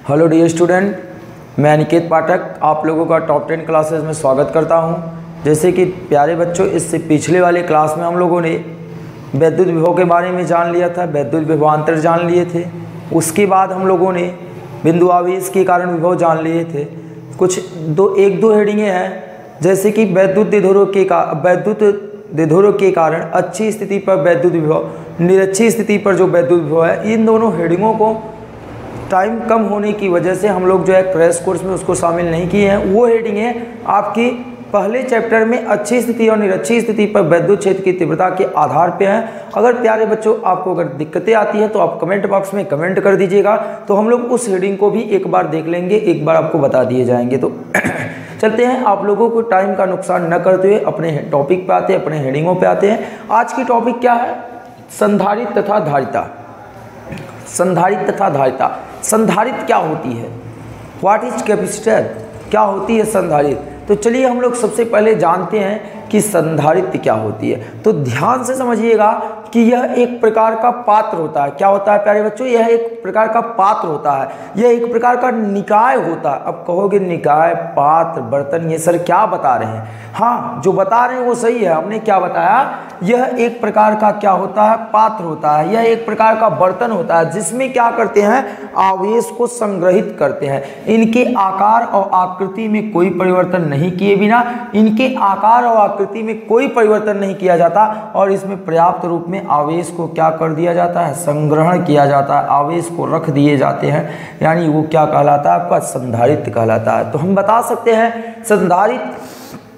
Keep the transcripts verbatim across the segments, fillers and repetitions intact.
Hello dear student, मैं अनिकेत पाठक आप लोगों का टॉप टेन क्लासेस में स्वागत करता हूं। जैसे कि प्यारे बच्चों, इससे पिछले वाले क्लास में हम लोगों ने वैद्युत विभव के बारे में जान लिया था, वैद्युत विभवांतर जान लिए थे। उसके बाद हम लोगों ने बिंदु आवेश के कारण विभव जान लिए थे। कुछ दो एक दो हेडिंगें हैं, जैसे कि वैद्युत द्विध्रुव के का वैद्युत द्विध्रुव के कारण अच्छी स्थिति पर वैद्युत विभव, निरक्षी स्थिति पर जो वैद्युत विभव है, इन दोनों हेडिंगों को टाइम कम होने की वजह से हम लोग जो है क्रैश कोर्स में उसको शामिल नहीं किए हैं। वो हेडिंग है आपकी पहले चैप्टर में अच्छी स्थिति और निरक्षी स्थिति पर वैद्युत क्षेत्र की तीव्रता के आधार पे है। अगर प्यारे बच्चों आपको अगर दिक्कतें आती हैं तो आप कमेंट बॉक्स में कमेंट कर दीजिएगा, तो हम लोग उस हेडिंग को भी एक बार देख लेंगे, एक बार आपको बता दिए जाएंगे। तो चलते हैं, आप लोगों को टाइम का नुकसान न करते हुए अपने टॉपिक पे आते हैं, अपने हेडिंगों पे आते हैं। आज की टॉपिक क्या है? संधारित्र तथा धारिता। संधारित्र तथा धारिता। संधारित्र क्या होती है? What is capacitor? क्या होती है संधारित्र? तो चलिए हम लोग सबसे पहले जानते हैं कि संधारित्र क्या होती है। तो ध्यान से समझिएगा कि यह एक प्रकार का पात्र होता है। क्या होता है प्यारे बच्चों? यह एक प्रकार का पात्र होता है, यह एक प्रकार का निकाय होता है। अब कहोगे निकाय, पात्र, बर्तन, ये सर क्या बता रहे हैं? हाँ, जो बता रहे हैं वो सही है। हमने क्या बताया? यह एक प्रकार का क्या होता है? पात्र होता है। यह एक प्रकार का बर्तन होता है जिसमें क्या करते हैं? आवेश को संग्रहित करते हैं। इनके आकार और आकृति में कोई परिवर्तन नहीं किए बिना, इनके आकार और आकृति में कोई परिवर्तन नहीं किया जाता और इसमें पर्याप्त रूप में आवेश को क्या कर दिया जाता है? संग्रहण किया जाता है, आवेश को रख दिए जाते हैं। यानी वो क्या कहलाता है? आपका संधारित्र कहलाता है। तो हम बता सकते हैं संधारित्र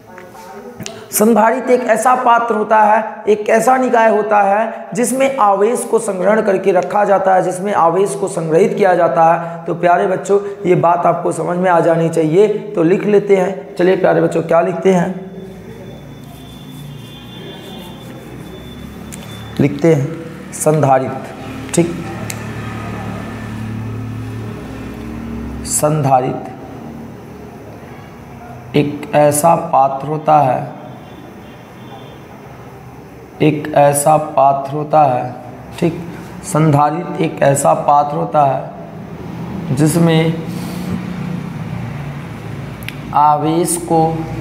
संधारित्र एक ऐसा पात्र होता है, एक ऐसा निकाय होता है जिसमें आवेश को संग्रहण करके रखा जाता है, जिसमें आवेश को संग्रहित किया जाता है। तो प्यारे बच्चों, ये बात आपको समझ में आ जानी चाहिए। तो लिख लेते हैं। चलिए प्यारे बच्चों, क्या लिखते हैं? लिखते हैं संधारित्र। ठीक, संधारित्र एक ऐसा पात्र होता है, एक ऐसा पात्र होता है। ठीक, संधारित्र एक ऐसा पात्र होता है जिसमें आवेश को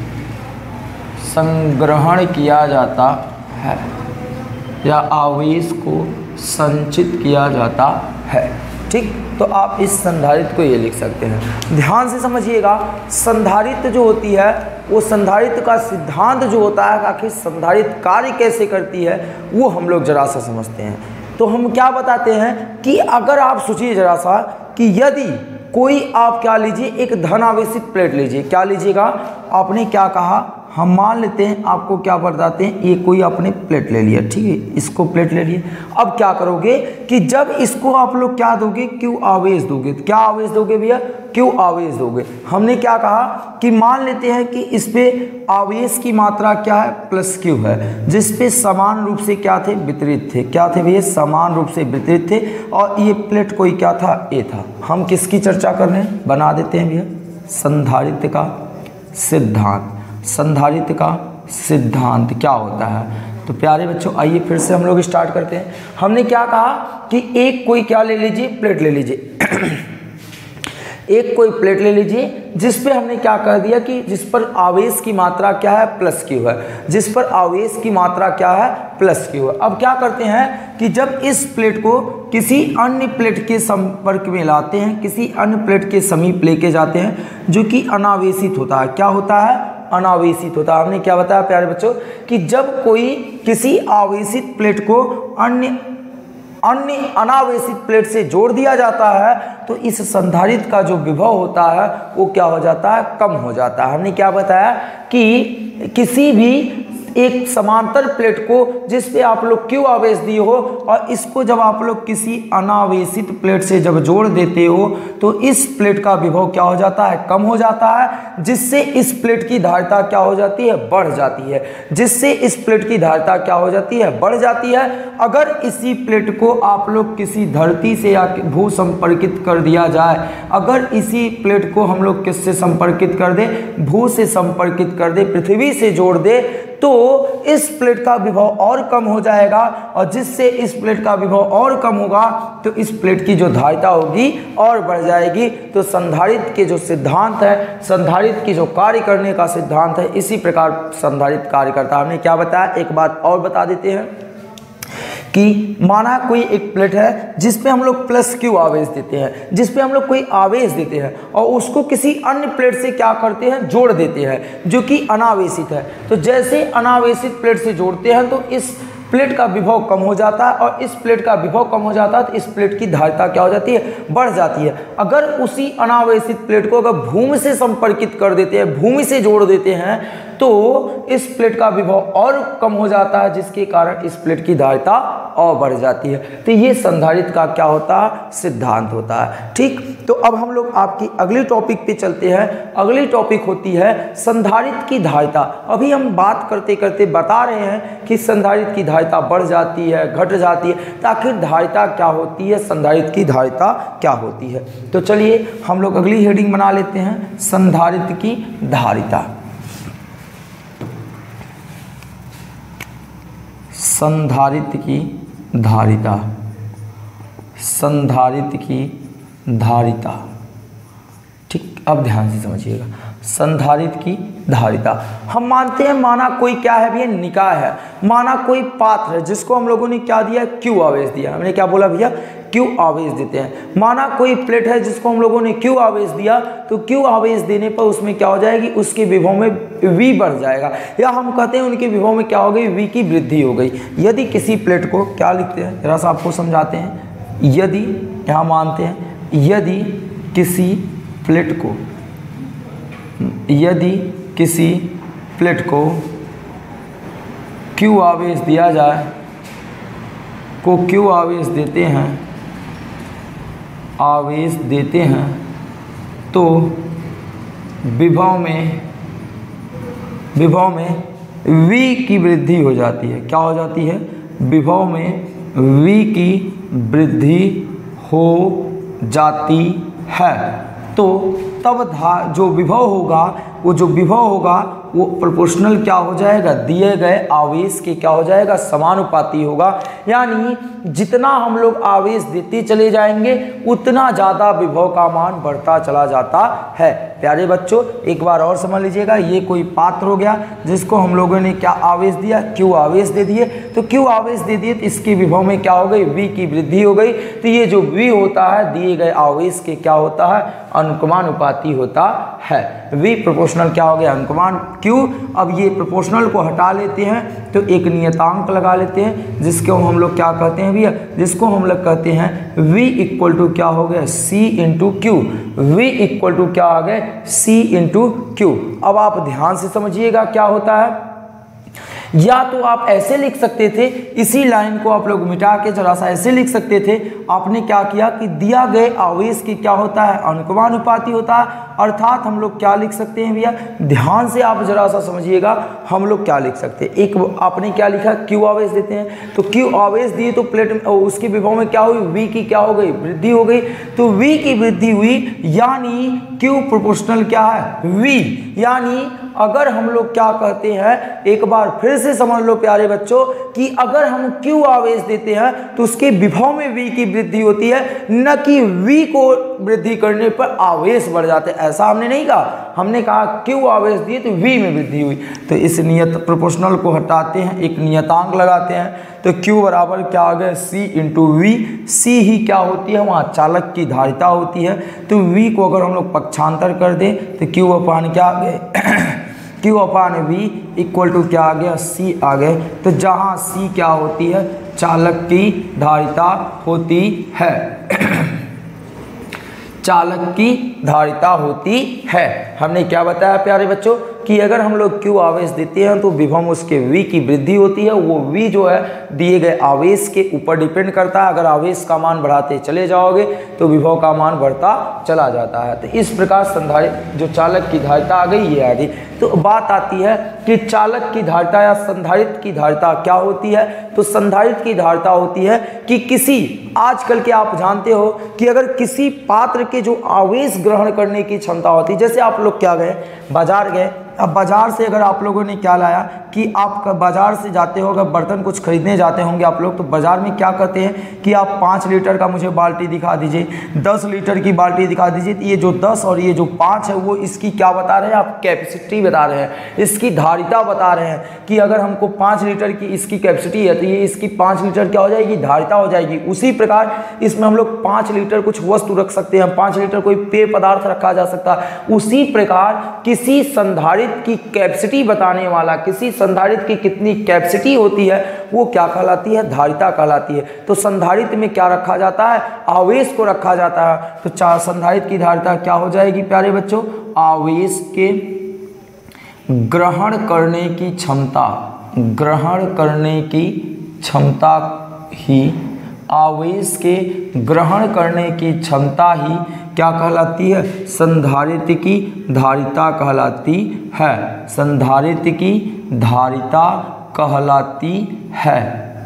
संग्रहण किया जाता है या आवेश को संचित किया जाता है। ठीक, तो आप इस संधारित्र को ये लिख सकते हैं। ध्यान से समझिएगा, संधारित्र जो होती है वो संधारित्र का सिद्धांत जो होता है, आखिर संधारित्र कार्य कैसे करती है, वो हम लोग जरा सा समझते हैं। तो हम क्या बताते हैं कि अगर आप सोचिए जरा सा कि यदि कोई आप क्या लीजिए, एक धन आवेशित प्लेट लीजिए। क्या लीजिएगा? आपने क्या कहा? हम मान लेते हैं, आपको क्या बताते हैं, ये कोई आपने प्लेट ले लिया। ठीक है, इसको प्लेट ले लिए। अब क्या करोगे कि जब इसको आप लोग क्या दोगे? क्यू आवेश दोगे। क्या आवेश दोगे भैया? क्यू आवेश दोगे। हमने क्या कहा कि मान लेते हैं कि इस पे आवेश की मात्रा क्या है? प्लस क्यू है, जिस पे समान रूप से क्या थे? वितरित थे। क्या थे भैया? समान रूप से वितरित थे। और ये प्लेट कोई क्या था? ए था। हम किसकी चर्चा कर रहे हैं? बना देते हैं भैया, संधारित्र का सिद्धांत। संधारित्र का सिद्धांत क्या होता है? तो प्यारे बच्चों, आइए फिर से हम लोग स्टार्ट करते हैं। हमने क्या कहा कि एक कोई क्या ले लीजिए? प्लेट ले लीजिए। एक कोई प्लेट ले लीजिए जिस पे हमने क्या कर दिया कि जिस पर आवेश की मात्रा क्या है? प्लस क्यू है। जिस पर आवेश की मात्रा क्या है? प्लस क्यू है। अब क्या करते हैं कि जब इस प्लेट को किसी अन्य प्लेट के संपर्क में लाते हैं, किसी अन्य प्लेट के समीप लेके जाते हैं जो कि अनावेशित होता है। क्या होता है? अनावेशित होता है। हमने क्या बताया प्यारे बच्चों कि जब कोई किसी आवेशित प्लेट को अन्य अन्य अनावेशित प्लेट से जोड़ दिया जाता है तो इस संधारित्र का जो विभव होता है वो क्या हो जाता है? कम हो जाता है। हमने क्या बताया कि किसी भी एक समांतर प्लेट को जिस पे आप लोग क्यू आवेश दिए हो और इसको जब आप लोग किसी अनावेशित प्लेट से जब जोड़ देते हो तो इस प्लेट का विभव क्या हो जाता है? कम हो जाता है, जिससे इस प्लेट की धारिता क्या हो जाती है? बढ़ जाती है। जिससे इस प्लेट की धारिता क्या हो जाती है? बढ़ जाती है। अगर इसी प्लेट को आप लोग किसी धरती से या भू संपर्कित कर दिया जाए, अगर इसी प्लेट को हम लोग किससे संपर्कित कर दे? भू से संपर्कित कर दे, पृथ्वी से जोड़ दे, तो इस प्लेट का विभव और कम हो जाएगा, और जिससे इस प्लेट का विभव और कम होगा तो इस प्लेट की जो धारिता होगी और बढ़ जाएगी। तो संधारित्र के जो सिद्धांत है, संधारित्र की जो कार्य करने का सिद्धांत है, इसी प्रकार संधारित्र कार्य करता है। हमने क्या बताया, एक बात और बता देते हैं कि माना कोई एक प्लेट है जिस पे हम लोग प्लस क्यू आवेश देते हैं, जिस पे हम लोग कोई आवेश देते हैं और उसको किसी अन्य प्लेट से क्या करते हैं, जोड़ देते हैं जो कि अनावेशित है। तो जैसे अनावेशित प्लेट से जोड़ते हैं तो इस प्लेट का विभव कम हो जाता है, और इस प्लेट का विभव कम हो जाता है तो इस प्लेट की धारिता क्या हो जाती है, बढ़ जाती है। अगर उसी अनावेशित प्लेट को अगर भूमि से संपर्कित कर देते हैं, भूमि से जोड़ देते हैं, तो इस प्लेट का विभव और कम हो जाता है, जिसके कारण इस प्लेट की धारिता और बढ़ जाती है। तो ये संधारित्र का क्या होता है, सिद्धांत होता है। ठीक, तो अब हम लोग आपकी अगली टॉपिक पे चलते हैं। अगली टॉपिक होती है संधारित्र की धारिता। अभी हम बात करते करते बता रहे हैं कि संधारित्र की धारिता बढ़ जाती है, घट जाती है, तो आखिर धारिता क्या होती है, संधारित्र की धारिता क्या होती है। तो चलिए हम लोग अगली हेडिंग बना लेते हैं, संधारित्र की धारिता। संधारित्र की धारिता, संधारित्र की धारिता। ठीक, अब ध्यान से समझिएगा, संधारित्र की धारिता। हम मानते हैं, माना कोई क्या है भैया, निकाय है। माना कोई पात्र है जिसको हम लोगों ने क्या दिया, क्यू आवेश दिया। हमने क्या बोला भैया, क्यू आवेश देते हैं। माना कोई प्लेट है जिसको हम लोगों ने क्यू आवेश दिया, तो क्यू आवेश देने पर उसमें क्या हो जाएगी, उसके विभव में वी बढ़ जाएगा, या हम कहते हैं उनके विभव में क्या हो गई, वी की वृद्धि हो गई। यदि किसी प्लेट को क्या लिखते हैं, जरा सा आपको समझाते हैं। यदि यहाँ मानते हैं, यदि किसी प्लेट को यदि किसी प्लेट को क्यू आवेश दिया जाए, को क्यू आवेश देते हैं आवेश देते हैं तो विभव में विभव में V की वृद्धि हो जाती है। क्या हो जाती है, विभव में V की वृद्धि हो जाती है। तो तब धा जो विभव होगा, वो जो विभव होगा वो प्रोपोर्शनल क्या हो जाएगा, दिए गए आवेश के क्या हो जाएगा, समानुपाती होगा। यानी जितना हम लोग आवेश देते चले जाएंगे उतना ज़्यादा विभव का मान बढ़ता चला जाता है। प्यारे बच्चों, एक बार और समझ लीजिएगा, ये कोई पात्र हो गया जिसको हम लोगों ने क्या आवेश दिया, क्यू आवेश दे दिए। तो क्यू आवेश दे दिए तो इसके विभव में क्या हो गई, वी की वृद्धि हो गई। तो ये जो वी होता है दिए गए आवेश के क्या होता है, अनुक्रमानुपाती होता है। वी प्रोपोर्शनल क्या हो गया, अनुक्रमान। क्यू, अब ये प्रोपोर्शनल को हटा लेते हैं तो एक नियतांक लगा लेते हैं जिसको हम लोग क्या कहते हैं भैया, जिसको हम लोग कहते हैं V इक्वल टू क्या हो गया, C into Q. V equal to क्या आ गए, C इंटू क्यू। अब आप ध्यान से समझिएगा क्या होता है। या तो आप ऐसे लिख सकते थे, इसी लाइन को आप लोग मिटा के जरा सा ऐसे लिख सकते थे। आपने क्या किया कि दिया गए आवेश की क्या होता है, अनुक्रमानुपाती होता है। अर्थात हम लोग क्या लिख सकते हैं भैया, ध्यान से आप जरा सा समझिएगा, हम लोग क्या लिख सकते हैं। एक आपने क्या लिखा, क्यू आवेश देते हैं, तो क्यू आवेश दिए तो प्लेट में उसके विभव में क्या हुई, वी की क्या हो गई, वृद्धि हो गई। तो वी की वृद्धि हुई, यानी क्यू प्रोपोर्शनल क्या है, वी। यानी अगर हम लोग क्या कहते हैं, एक बार फिर से समझ लो प्यारे बच्चों, कि अगर हम क्यू आवेश देते हैं तो उसके विभव में वी की वृद्धि होती है, न कि वी को वृद्धि करने पर आवेश बढ़ जाते हैं। ऐसा हमने नहीं कहा, हमने कहा क्यू आवेश दिए तो वी में वृद्धि हुई। तो इस नियत प्रोपोर्शनल को हटाते हैं, एक नियतांक लगाते हैं, तो Q बराबर क्या आ गया, C इंटू वी। सी ही क्या होती है, वहाँ चालक की धारिता होती है। तो V को अगर हम लोग पक्षांतर कर दें तो Q अपान क्या आ गए, Q upon V equal to क्या आ गया, C आ गए। तो जहाँ C क्या होती है, चालक की धारिता होती है चालक की धारिता होती है। हमने क्या बताया प्यारे बच्चों कि अगर हम लोग Q आवेश देते हैं तो विभव में उसके V की वृद्धि होती है। वो V जो है दिए गए आवेश के ऊपर डिपेंड करता है। अगर आवेश का मान बढ़ाते चले जाओगे तो विभव का मान बढ़ता चला जाता है। तो इस प्रकार संधारित्र जो चालक की धारिता आ गई, ये आ गई। तो बात आती है कि चालक की धारिता या संधारित्र की धारिता क्या होती है। तो संधारित्र की धारिता होती है कि किसी, आजकल के आप जानते हो कि अगर किसी पात्र के जो आवेश ग्रहण करने की क्षमता होती है, जैसे आप लोग क्या गए, बाजार गए, अब बाजार से अगर आप लोगों ने क्या लाया कि आप बाज़ार से जाते हो, अगर बर्तन कुछ खरीदने जाते होंगे आप लोग, तो बाज़ार में क्या करते हैं कि आप पाँच लीटर का मुझे बाल्टी दिखा दीजिए, दस लीटर की बाल्टी दिखा दीजिए। तो ये जो दस और ये जो पाँच है वो इसकी क्या बता रहे हैं, आप कैपेसिटी बता रहे हैं, इसकी धारिता बता रहे हैं कि अगर हमको पाँच लीटर की इसकी कैपेसिटी है तो ये इसकी पाँच लीटर क्या हो जाएगी, धारिता हो जाएगी। उसी प्रकार इसमें हम लोग पाँच लीटर कुछ वस्तु रख सकते हैं, पाँच लीटर कोई पेय पदार्थ रखा जा सकता है। उसी प्रकार किसी संधारित्र की कैपेसिटी बताने वाला, किसी संधारित्र की कितनी कैपेसिटी होती है वो क्या कहलाती है, धारिता कहलाती है। तो संधारित्र में क्या रखा जाता है, आवेश को रखा जाता है। तो चार संधारित्र की धारिता क्या हो जाएगी प्यारे बच्चों, आवेश के ग्रहण करने की क्षमता, ग्रहण करने की क्षमता ही, आवेश के ग्रहण करने की क्षमता ही क्या कहलाती है, संधारित्र की धारिता कहलाती है, संधारित्र की धारिता कहलाती है।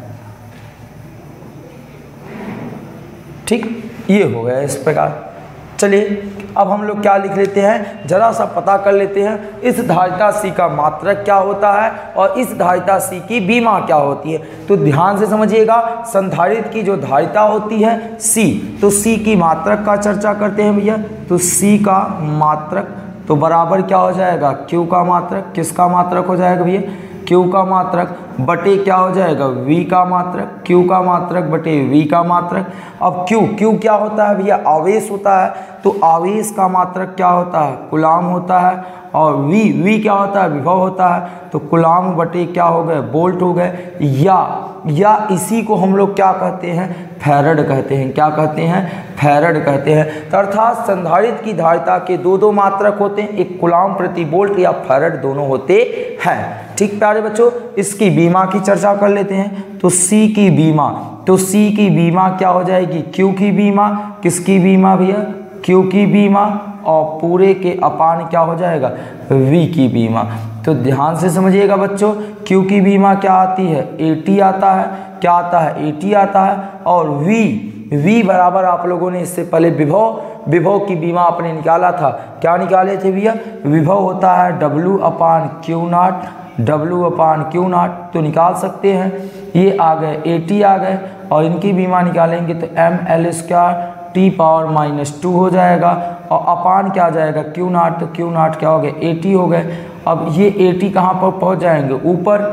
ठीक, ये हो गया इस प्रकार। चलिए अब हम लोग क्या लिख लेते हैं, जरा सा पता कर लेते हैं इस धारिता C का मात्रक क्या होता है और इस धारिता C की बीमा क्या होती है। तो ध्यान से समझिएगा, संधारित्र की जो धारिता होती है C, तो C की मात्रक का चर्चा करते हैं भैया। तो C का मात्रक तो बराबर क्या हो जाएगा, Q का मात्रक, किसका मात्रक हो जाएगा भैया, Q का मात्रक बटे क्या हो जाएगा, V का मात्रक, Q का मात्रक बटे V का मात्रक। अब Q, Q क्या होता है भैया, आवेश होता है। तो आवेश का मात्रक क्या होता है, कूलाम होता है। और V, V क्या होता है, विभव होता है। तो कूलाम बटे क्या हो गए, वोल्ट हो गए। या या इसी को हम लोग क्या कहते हैं, फैरड कहते हैं। क्या कहते हैं, फैरड कहते हैं। तो अर्थात संधारित्र की धारिता के दो दो मात्रक होते हैं, एक कूलाम प्रति वोल्ट या फैरड दोनों होते हैं। ठीक प्यारे बच्चों, इसकी बीमा की चर्चा कर लेते हैं। तो C की बीमा, तो C की बीमा क्या हो जाएगी, Q की बीमा, किसकी बीमा भैया, Q की बीमा, और पूरे के अपान क्या हो जाएगा, V की बीमा। तो ध्यान से समझिएगा बच्चों, Q की बीमा क्या आती है, एटी आता है। क्या आता है, एटी आता है। और V, V बराबर आप लोगों ने इससे पहले विभव, विभव की बीमा आपने निकाला था। क्या निकाले थे भैया, विभव होता है W upon Q naught, W upon Q naught. तो निकाल सकते हैं, ये आ गए एटी आ गए, और इनकी बीमा निकालेंगे तो M L square T power minus two हो जाएगा, और अपान क्या आ जाएगा, क्यू नाट। तो क्यू नाट क्या हो गया, एटी हो गए। अब ये एटी कहाँ पर पहुँच जाएंगे, ऊपर।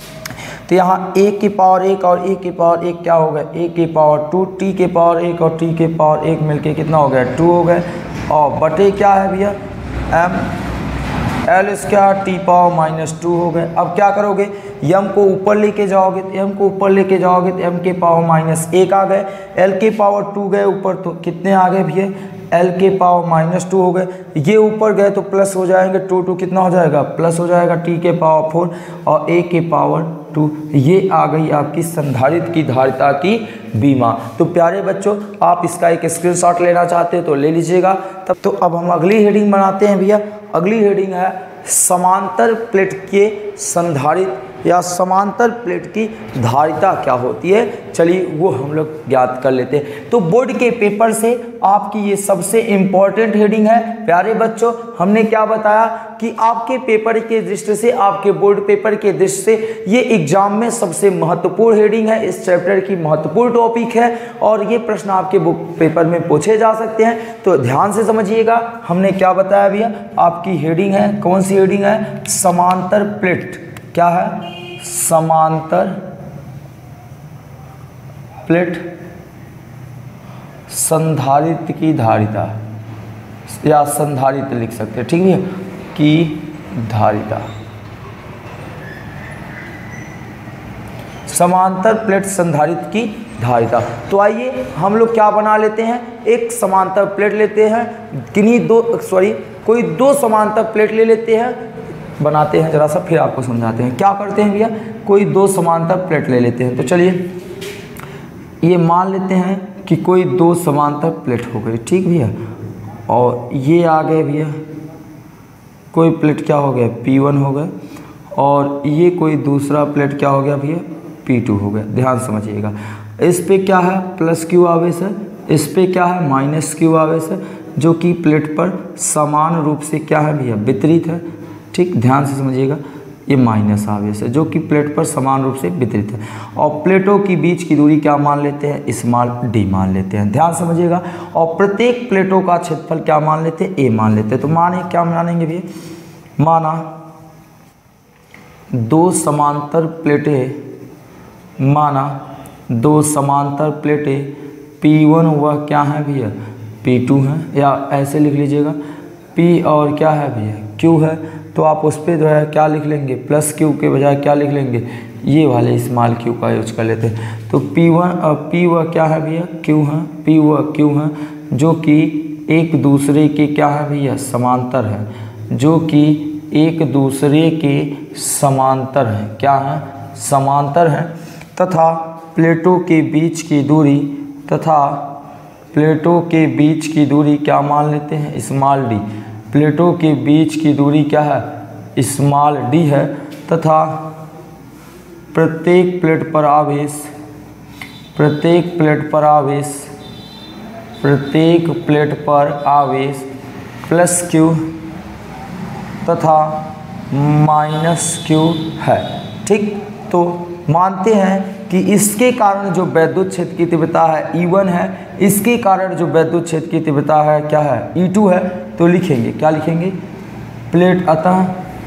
तो यहाँ ए की पावर एक और ए की पावर एक क्या हो गया, ए की पावर टू, टी के पावर एक और टी के पावर एक मिलके कितना हो गया, टू हो गए। और बटे क्या है भैया, M L square T power minus two हो गए। अब क्या करोगे, यम को ऊपर लेके जाओगे, तो एम को ऊपर लेके जाओगे तो एम के पावर माइनस एक आ गए, एल के पावर टू गए ऊपर, तो कितने आ गए भैया, एल के पावर माइनस टू हो गए। ये ऊपर गए तो प्लस हो जाएंगे, टू टू कितना हो जाएगा, प्लस हो जाएगा, टी के पावर फोर और ए के पावर टू। ये आ गई आपकी संधारित्र की धारिता की बीमा। तो प्यारे बच्चों, आप इसका एक स्क्रीनशॉट लेना चाहते हैं तो ले लीजिएगा। तब तो अब हम अगली हेडिंग बनाते हैं भैया। अगली हेडिंग है समांतर प्लेट के संधारित्र या समांतर प्लेट की धारिता क्या होती है। चलिए वो हम लोग ज्ञात कर लेते हैं। तो बोर्ड के पेपर से आपकी ये सबसे इम्पॉर्टेंट हेडिंग है प्यारे बच्चों। हमने क्या बताया कि आपके पेपर के दृष्टि से, आपके बोर्ड पेपर के दृष्टि से ये एग्जाम में सबसे महत्वपूर्ण हेडिंग है, इस चैप्टर की महत्वपूर्ण टॉपिक है और ये प्रश्न आपके बुक पेपर में पूछे जा सकते हैं। तो ध्यान से समझिएगा, हमने क्या बताया भैया, आपकी हेडिंग है, कौन सी हेडिंग है, समांतर प्लेट। क्या है, समांतर प्लेट संधारित्र की धारिता या संधारित्र लिख सकते हैं, ठीक है, की धारिता। समांतर प्लेट संधारित्र की धारिता। तो आइए हम लोग क्या बना लेते हैं, एक समांतर प्लेट लेते हैं, किन्हीं दो सॉरी कोई दो समांतर प्लेट ले लेते हैं, बनाते हैं जरा सा, फिर आपको समझाते हैं। क्या करते हैं भैया, कोई दो समांतर प्लेट ले लेते हैं। तो चलिए ये मान लेते हैं कि कोई दो समांतर प्लेट हो गई, ठीक भैया, और ये आ गए भैया कोई प्लेट क्या हो गया, पी वन हो गए, और ये कोई दूसरा प्लेट क्या हो गया भैया, पी टू हो गया। ध्यान समझिएगा, इस पे क्या है प्लस क्यू आवेश है, इस पे क्या है माइनस क्यू आवेश है, जो कि प्लेट पर समान रूप से क्या है भैया, वितरित है। ठीक, ध्यान से समझिएगा, ये माइनस आवेश है जो कि प्लेट पर समान रूप से वितरित है। और प्लेटों की बीच की दूरी क्या मान लेते हैं, स्मॉल डी मान लेते हैं, ध्यान समझिएगा। और प्रत्येक प्लेटों का क्षेत्रफल क्या मान लेते हैं, ए मान लेते हैं। तो माने क्या मानेंगे भैया, माना दो समांतर प्लेटें, माना दो समांतर प्लेटें पी वन वह क्या है भैया, पी टू है, या ऐसे लिख लीजिएगा P और क्या है भैया, Q है। तो आप उस पर जो है क्या लिख लेंगे, प्लस Q के बजाय क्या लिख लेंगे, ये वाले स्मॉल q का यूज कर लेते हैं। तो P वन P वह क्या है भैया, Q है, P वह Q है जो कि एक दूसरे के क्या है भैया, समांतर है, जो कि एक दूसरे के समांतर है, क्या है, समांतर है। तथा प्लेटों के बीच की दूरी, तथा प्लेटों के बीच की दूरी क्या मान लेते हैं, स्मॉल डी। प्लेटों के बीच की दूरी क्या है, स्मॉल डी है। तथा प्रत्येक प्लेट पर आवेश, प्रत्येक प्लेट पर आवेश, प्रत्येक प्लेट पर आवेश प्लस क्यू तथा माइनस क्यू है। ठीक, तो मानते हैं कि इसके कारण जो वैद्युत क्षेत्र की तीव्रता है ई वन है, इसके कारण जो वैद्युत क्षेत्र की तीव्रता है क्या है, ई टू है। तो लिखेंगे, क्या लिखेंगे, प्लेट अतः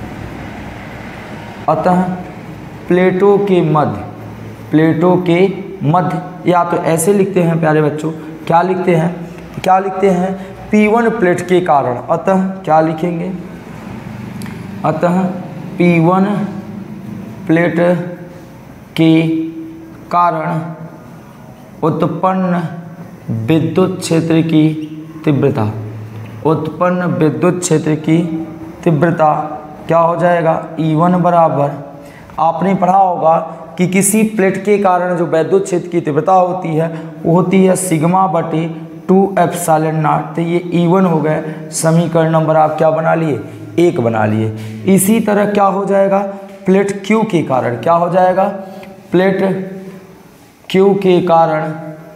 अतः प्लेटों के मध्य, प्लेटों के मध्य, या तो ऐसे लिखते हैं प्यारे बच्चों, क्या लिखते हैं, क्या लिखते हैं, पी वन प्लेट के कारण, अतः क्या लिखेंगे, अतः पी वन प्लेट के कारण उत्पन्न विद्युत क्षेत्र की तीव्रता, उत्पन्न विद्युत क्षेत्र की तीव्रता क्या हो जाएगा, ई वन बराबर, आपने पढ़ा होगा कि किसी प्लेट के कारण जो वैद्युत क्षेत्र की तीव्रता होती है वो होती है सिग्मा बटे टू एप्सिलॉन नॉट। तो ये ई वन हो गए, समीकरण नंबर आप क्या बना लिए, एक बना लिए। इसी तरह क्या हो जाएगा, प्लेट क्यू के कारण क्या हो जाएगा, प्लेट क्यू के कारण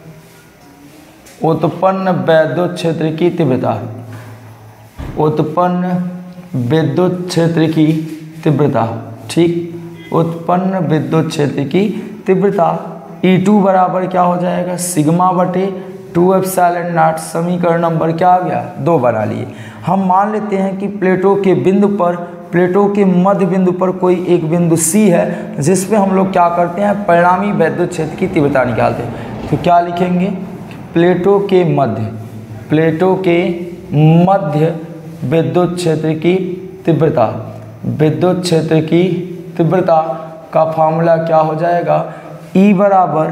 उत्पन्न विद्युत क्षेत्र की तीव्रता, उत्पन्न विद्युत क्षेत्र की तीव्रता, ठीक, उत्पन्न विद्युत क्षेत्र की तीव्रता ई टू बराबर क्या हो जाएगा, सिग्मा बटे टू एप्सिलॉन नॉट। समीकरण नंबर क्या आ गया, दो बना लिए। हम मान लेते हैं कि प्लेटों के बिंदु पर, प्लेटों के मध्य बिंदु पर कोई एक बिंदु C है जिस पे हम लोग क्या करते हैं, परिणामी वैद्युत क्षेत्र की तीव्रता निकालते हैं। तो क्या लिखेंगे, प्लेटों के मध्य, प्लेटों के मध्य विद्युत क्षेत्र की तीव्रता, विद्युत क्षेत्र की तीव्रता का फॉर्मूला क्या हो जाएगा, E बराबर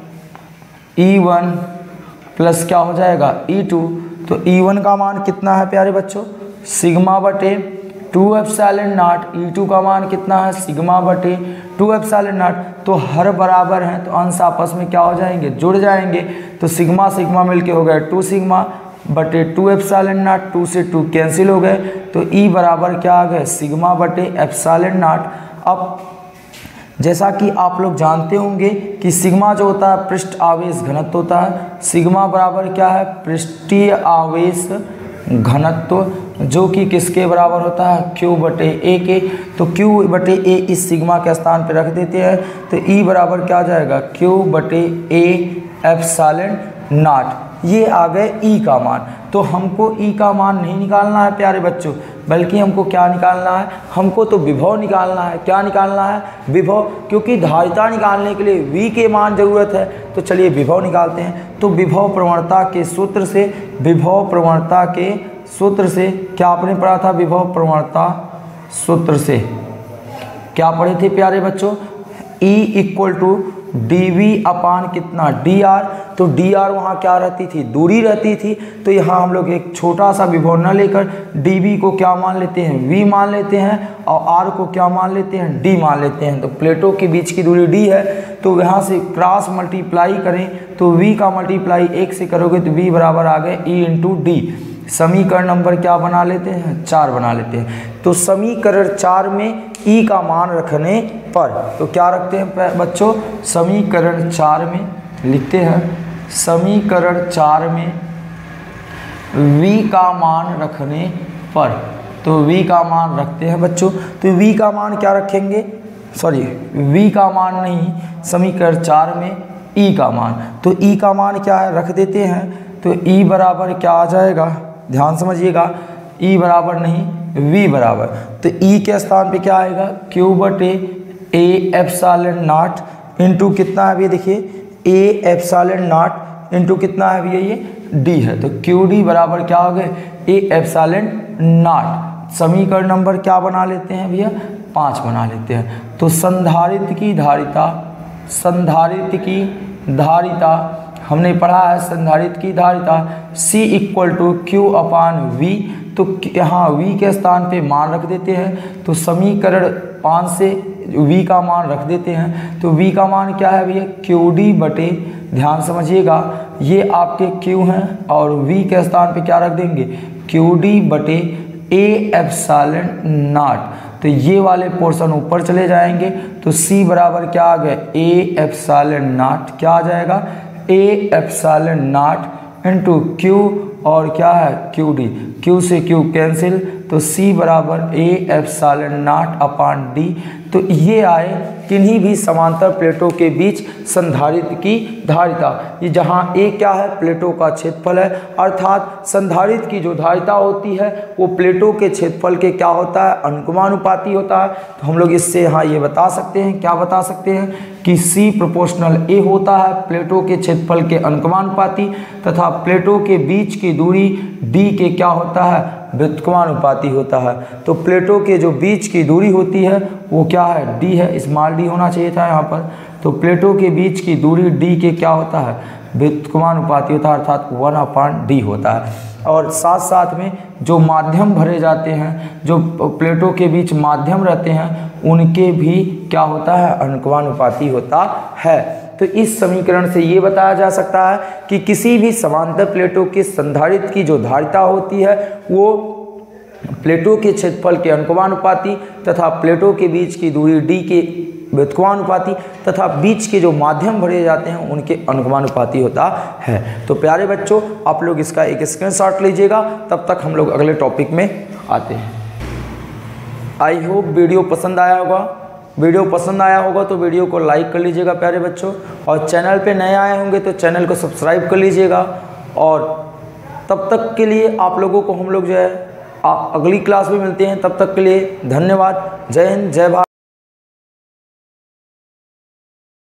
ई वन प्लस क्या हो जाएगा, ई टू। तो ई वन का मान कितना है प्यारे बच्चों, सिग्मा बटे two epsilon naught, E two का मान कितना है, सिग्मा बटे टू एप्सिलॉन नॉट। तो हर बराबर हैं तो अंश आपस में क्या हो जाएंगे, जुड़ जाएंगे। तो सिग्मा सिग्मा मिलके हो गए टू सिग्मा बटे टू एप्सिलॉन नॉट, टू से टू कैंसिल हो गए। तो ई बराबर क्या आ गए, सिग्मा बटे एप्सिलॉन नॉट। अब जैसा कि आप लोग जानते होंगे कि सिग्मा जो होता है पृष्ठ आवेश घनत्व होता है, सिग्मा बराबर क्या है, पृष्ठीय आवेश घनत्व, जो कि किसके बराबर होता है, Q बटे ए के। तो Q बटे ए इस सिग्मा के स्थान पे रख देते हैं। तो E बराबर क्या आ जाएगा, Q बटे ए एप्सिलॉन नॉट। ये आ गए E का मान। तो हमको E का मान नहीं निकालना है प्यारे बच्चों, बल्कि हमको क्या निकालना है, हमको तो विभव निकालना है। क्या निकालना है, विभव, क्योंकि धारिता निकालने के लिए V के मान ज़रूरत है। तो चलिए विभव निकालते हैं। तो विभव प्रवणता के सूत्र से, विभव प्रवणता के सूत्र से क्या आपने पढ़ा था, विभव प्रवणता सूत्र से क्या पढ़े थे प्यारे बच्चों, E equal to D V upon कितना, डी आर। तो डी आर वहाँ क्या रहती थी, दूरी रहती थी। तो यहाँ हम लोग एक छोटा सा विभव न लेकर डी वी को क्या मान लेते हैं, वी मान लेते हैं, और आर को क्या मान लेते हैं, डी मान लेते हैं। तो प्लेटों के बीच की दूरी डी है, तो यहाँ से क्रॉस मल्टीप्लाई करें तो वी का मल्टीप्लाई एक से करोगे तो वी बराबर आ गए ई इंटू डी। समीकरण नंबर क्या बना लेते हैं, चार बना लेते हैं। तो समीकरण चार में ई का मान रखने पर तो क्या रखते हैं बच्चों, समीकरण चार में लिखते हैं, समीकरण चार में v का मान रखने पर तो v का मान रखते हैं बच्चों। तो v का मान क्या रखेंगे, सॉरी v का मान नहीं, समीकरण चार में e का मान। तो e का मान क्या है रख देते हैं। तो e बराबर क्या आ जाएगा, ध्यान समझिएगा, e बराबर नहीं v बराबर, तो e के स्थान पे क्या आएगा, q बटे ए एप्सिलॉन नॉट इंटू कितना है भैया, देखिए ए एप्सिलॉन नॉट इंटू कितना है भैया, ये d है। तो क्यू डी बराबर क्या हो गए, ए एप्सिलॉन नॉट। समीकरण नंबर क्या बना लेते हैं भैया, पाँच बना लेते हैं। तो संधारित्र की धारिता, संधारित्र की धारिता हमने पढ़ा है, संधारित्र की धारिता C equal to Q upon V. तो यहाँ v के स्थान पे मान रख देते हैं। तो समीकरण पाँच से v का मान रख देते हैं। तो v का मान क्या है भैया, क्यू डी बटे, ध्यान समझिएगा, ये आपके q हैं और v के स्थान पे क्या रख देंगे, क्यू डी बटे ए एप्सिलॉन नॉट। तो ये वाले पोर्शन ऊपर चले जाएंगे। तो c बराबर क्या आ गया, ए एप्सिलॉन नॉट, क्या आ जाएगा, A epsilon naught into Q और क्या है क्यू डी, क्यू से क्यू कैंसिल। तो c बराबर A epsilon naught upon D. तो ये आए किन्हीं भी समांतर प्लेटों के बीच संधारित्र की धारिता। ये जहाँ a क्या है, प्लेटों का क्षेत्रफल है, अर्थात संधारित्र की जो धारिता होती है वो प्लेटों के क्षेत्रफल के क्या होता है, अनुक्रमानुपाती होता है। तो हम लोग इससे यहाँ ये बता सकते हैं, क्या बता सकते हैं कि C प्रोपोर्शनल A होता है प्लेटों के क्षेत्रफल के अनुक्रमानुपाती, तथा प्लेटों के बीच की दूरी D के क्या होता है, व्युत्क्रमानुपाती होता है। तो प्लेटों के जो बीच की दूरी होती है वो क्या है, d है, स्मॉल d होना चाहिए था यहाँ पर। तो प्लेटों के बीच की दूरी d के क्या होता है, व्युत्क्रमानुपाती होता है, अर्थात वन अपान डी होता है। और साथ साथ में जो माध्यम भरे जाते हैं, जो प्लेटों के बीच माध्यम रहते हैं, उनके भी क्या होता है, अनुक्रमानुपाती होता है। तो इस समीकरण से ये बताया जा सकता है कि किसी भी समांतर प्लेटों के संधारित्र की जो धारिता होती है वो प्लेटों के क्षेत्रफल के अनुक्रमानुपाती तथा प्लेटों के बीच की दूरी d के व्युत्क्रमानुपाती तथा बीच के जो माध्यम भरे जाते हैं उनके अनुक्रमानुपाती होता है। तो प्यारे बच्चों, आप लोग इसका एक स्क्रीनशॉट लीजिएगा, तब तक हम लोग अगले टॉपिक में आते हैं। आई होप वीडियो पसंद आया होगा। वीडियो पसंद आया होगा तो वीडियो को लाइक कर लीजिएगा प्यारे बच्चों, और चैनल पे नए आए होंगे तो चैनल को सब्सक्राइब कर लीजिएगा। और तब तक के लिए आप लोगों को हम लोग जो है अगली क्लास में मिलते हैं। तब तक के लिए धन्यवाद। जय हिंद, जय भारत।